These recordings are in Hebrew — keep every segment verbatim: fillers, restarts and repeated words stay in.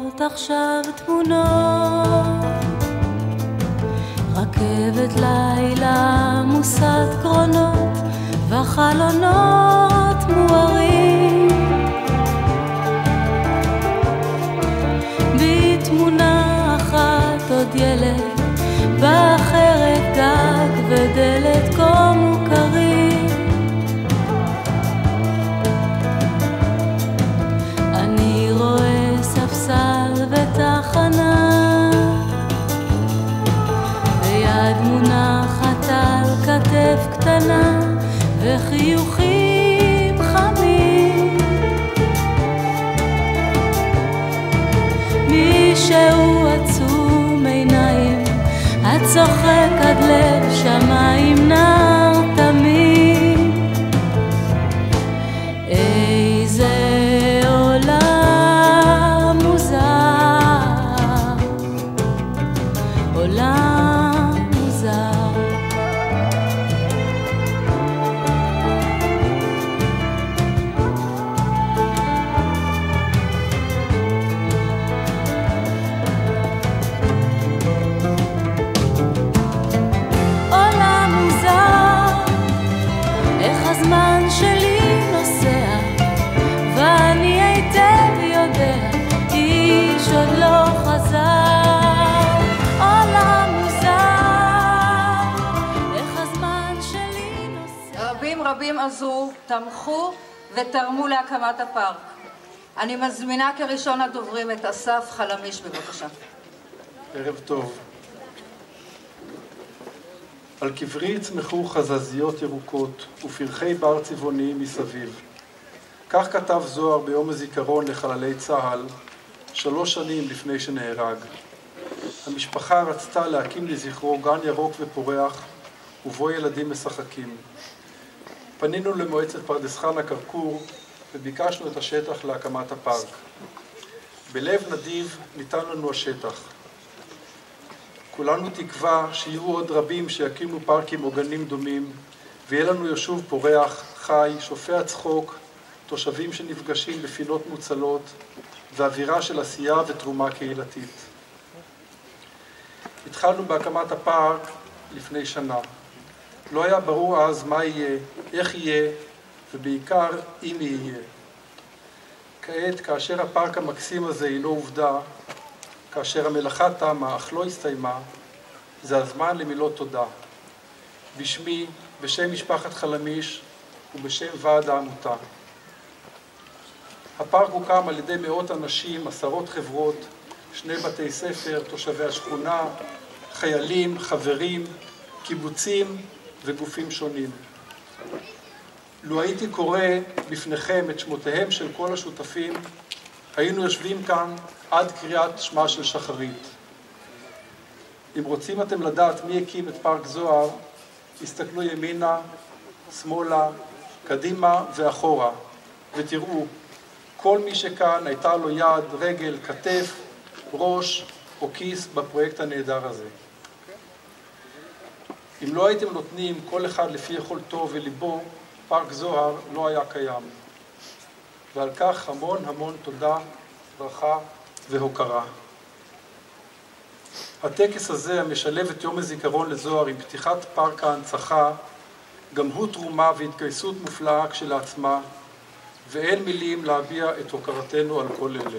לראות עכשיו תמונות, רכבת לילה מוסת קרונות וחלונות מוארים, בתמונה אחת עוד ילד, באחרת גג ודלת כה מוכרים. אני רואה ספסל ותחנה, ביד מונחת על כתף קטנה וחיוכים חמים. מישהו עצום עיניים, הצוחק עד לב שמיים, נער תמיד. איזה עולם מוזר, עולם מוזר. הזמן שלי נוסע ואני היטב יודע, איש עוד לא חזר. עולם מוזר, איך הזמן שלי נוסע. רבים רבים עזרו, תמכו ותרמו להקמת הפארק. אני מזמינה כראשון הדוברים את אסף חלמיש, בבקשה. ערב טוב. על קברי יצמחו חזזיות ירוקות ופרחי בר צבעוניים מסביב. כך כתב זוהר ביום הזיכרון לחללי צה"ל, שלוש שנים לפני שנהרג. המשפחה רצתה להקים לזכרו גן ירוק ופורח, ובו ילדים משחקים. פנינו למועצת פרדס חנה כרכור וביקשנו את השטח להקמת הפארק. בלב נדיב ניתן לנו השטח. כולנו תקווה שיהיו עוד רבים שיקימו פארקים או גנים דומים, ויהיה לנו יישוב פורח, חי, שופע צחוק, תושבים שנפגשים בפינות מוצלות, ואווירה של עשייה ותרומה קהילתית. התחלנו בהקמת הפארק לפני שנה. לא היה ברור אז מה יהיה, איך יהיה, ובעיקר אם יהיה. כעת, כאשר הפארק המקסים הזה אינו עובדה, כאשר המלאכה תמה אך לא הסתיימה, זה הזמן למילות תודה. בשמי, בשם משפחת חלמיש ובשם ועד העמותה. הפארק הוקם על ידי מאות אנשים, עשרות חברות, שני בתי ספר, תושבי השכונה, חיילים, חברים, קיבוצים וגופים שונים. לו הייתי קורא בפניכם את שמותיהם של כל השותפים, היינו יושבים כאן עד קריאת שמה של שחרית. אם רוצים אתם לדעת מי הקים את פארק זוהר, הסתכלו ימינה, שמאלה, קדימה ואחורה, ותראו, כל מי שכאן הייתה לו יד, רגל, כתף, ראש או כיס בפרויקט הנהדר הזה. אם לא הייתם נותנים כל אחד לפי יכולתו וליבו, פארק זוהר לא היה קיים. ועל כך המון המון תודה, ברכה והוקרה. הטקס הזה המשלב את יום הזיכרון לזוהר עם פתיחת פארק ההנצחה, גם הוא תרומה והתגייסות מופלאה כשלעצמה, ואין מילים להביע את הוקרתנו על כל אלה.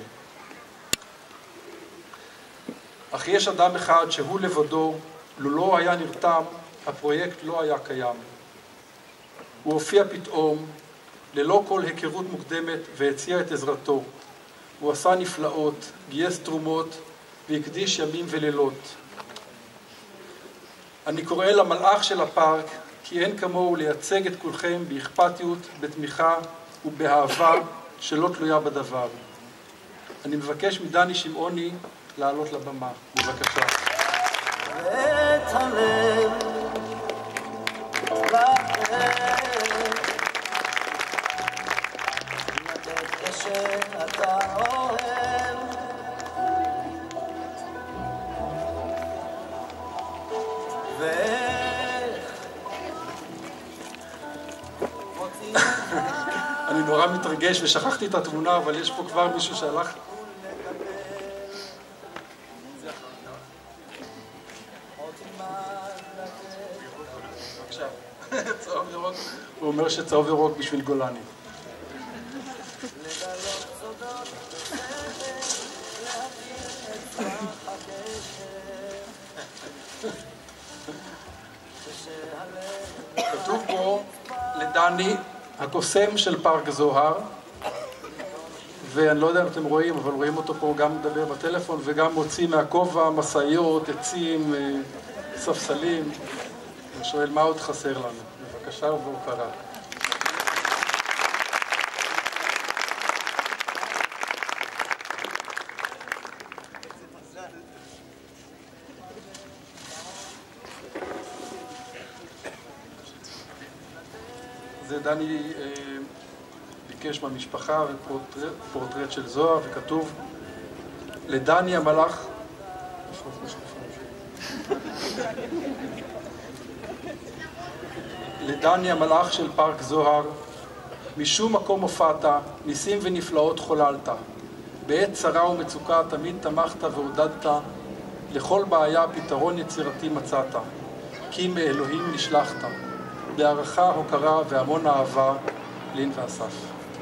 אך יש אדם אחד שהוא לבדו, לו לא היה נרתם, הפרויקט לא היה קיים. הוא הופיע פתאום, ללא כל היכרות מוקדמת, והציע את עזרתו. הוא עשה נפלאות, גייס תרומות והקדיש ימים ולילות. אני קורא למלאך של הפארק, כי אין כמוהו לייצג את כולכם באכפתיות, בתמיכה ובאהבה שלא תלויה בדבר. אני מבקש מדני שמעוני לעלות לבמה. בבקשה. את הלב לתת כשאתה אוהב ואיך מוצאים אני נורא מתרגש ושכחתי את התמונה, אבל יש פה כבר מישהו שהלך. צהוב ירוק. הוא אומר שצהוב ירוק בשביל גולני. כתוב פה לדני, הקוסם של פארק זוהר, ואני לא יודע אם אתם רואים, אבל רואים אותו פה גם מדבר בטלפון וגם מוציא מהכובע מסעיות, עצים, ספסלים. אני שואל מה עוד חסר לנו. בבקשה ובהוקרה. זה דני ביקש מהמשפחה ופורטרט של זוהר, וכתוב לדני המלאך לדני המלאך של פארק זוהר, משום מקום הופעת, ניסים ונפלאות חוללת, בעת צרה ומצוקה תמיד תמכת ועודדת, לכל בעיה פתרון יצירתי מצאת, כי מאלוהים נשלחת, בהערכה, הוקרה והמון אהבה, לין ואסף.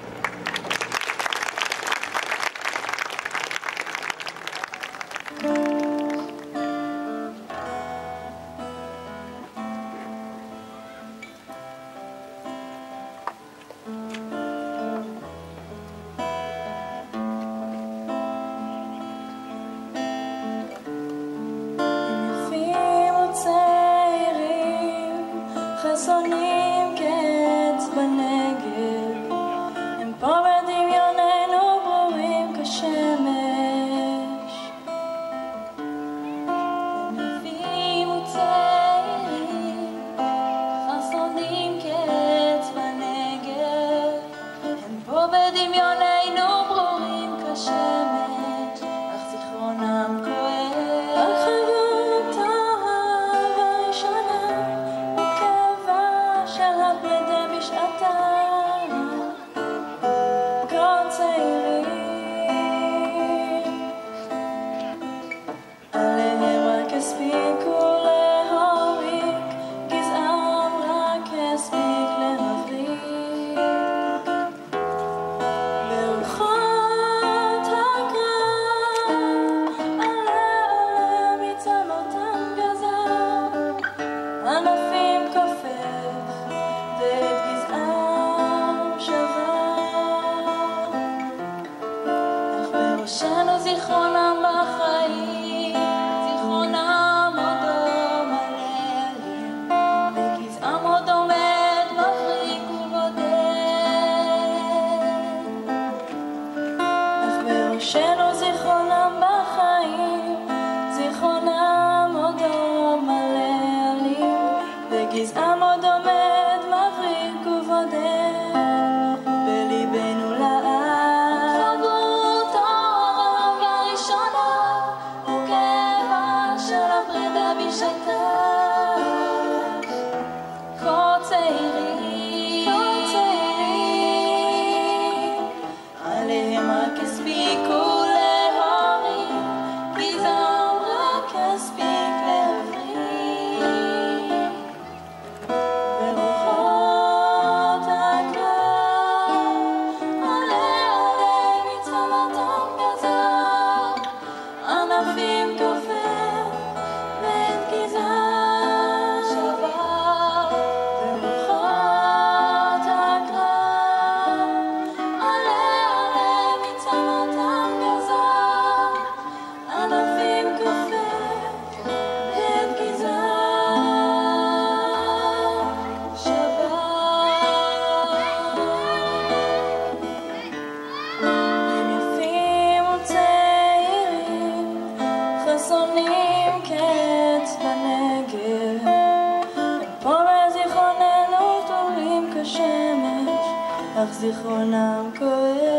זיכרונם כואב.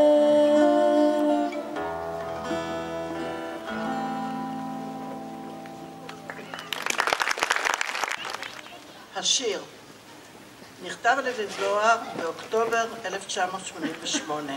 השיר נכתב על ידי זוהר באוקטובר אלף תשע מאות שמונים ושמונה.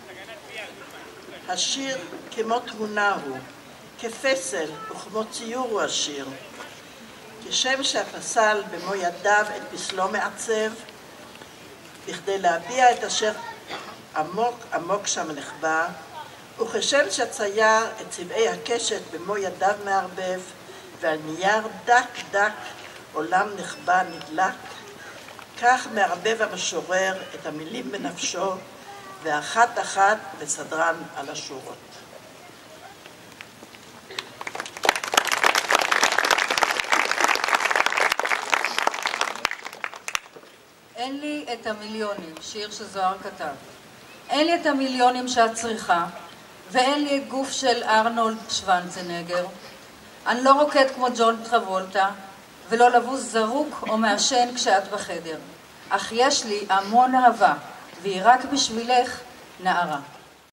השיר כמו תמונה הוא, כפסל וכמו ציור הוא השיר, כשם שהפסל במו ידיו את פסלו מעצב, בכדי להביע את אשר עמוק עמוק שם נחבא, וכשם שהצייר את צבעי הקשת במו ידיו מערבב, ועל נייר דק דק עולם נחבא נדלק, כך מערבב המשורר את המילים בנפשו, ואחת אחת וסדרן על השורות. אין לי את המיליונים, שיר שזוהר כתב. אין לי את המיליונים שאת צריכה, ואין לי את גוף של ארנולד שוונצנגר. אני לא רוקד כמו ג'ון טרבולטה, ולא לבוש זרוק או מעשן כשאת בחדר. אך יש לי המון אהבה, והיא רק בשבילך נערה.